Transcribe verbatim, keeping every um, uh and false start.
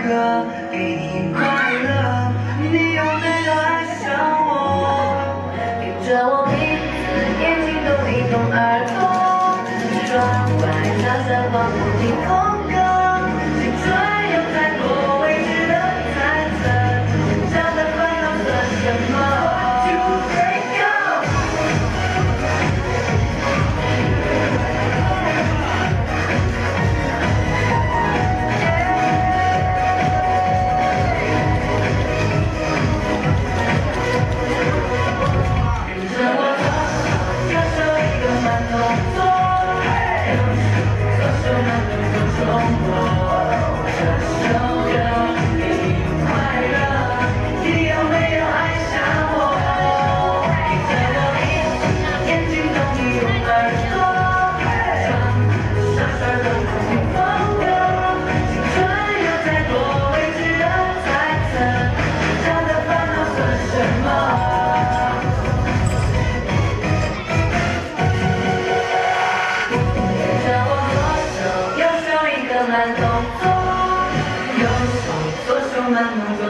歌，给你快乐。你有没有爱上我？ 盯着我鼻子，眼睛动一动耳朵，窗外悄悄放不停空歌，青春有太多未知的猜测，这样的烦恼算什么？ 慢动作，右手左手慢动作。